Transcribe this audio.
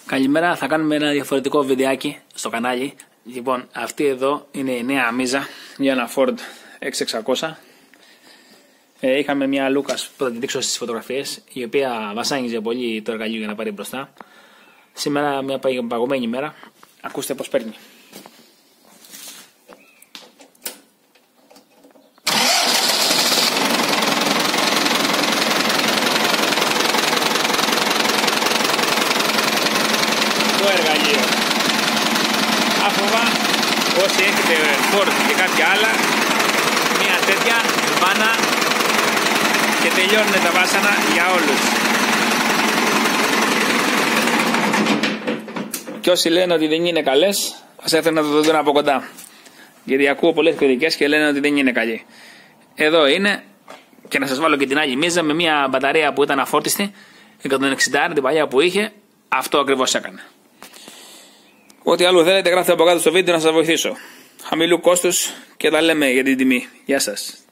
Καλημέρα, θα κάνουμε ένα διαφορετικό βιντεάκι στο κανάλι. Λοιπόν, αυτή εδώ είναι η νέα μίζα για ένα Ford X600. Είχαμε μια Lucas που θα την δείξω στις φωτογραφίες, η οποία βασάνιζε πολύ το εργαλείο για να πάρει μπροστά. Σήμερα μια παγωμένη ημέρα, ακούστε πως παίρνει. Το εργαλείο. Άφοβα όσοι έχετε Ford και κάποια άλλα, μια τέτοια μπάνα και τελειώνουν τα βάσανα για όλους. Και όσοι λένε ότι δεν είναι καλές, ας έρθουν να το δουν από κοντά. Γιατί ακούω πολλές κριτικές και λένε ότι δεν είναι καλή. Εδώ είναι, και να σας βάλω και την άλλη μίζα με μια μπαταρία που ήταν αφόρτιστη, 160 την παλιά που είχε, αυτό ακριβώς έκανε. Ό,τι άλλο θέλετε γράφτε από κάτω στο βίντεο να σας βοηθήσω. Χαμηλού κόστους και τα λέμε για την τιμή. Γεια σας.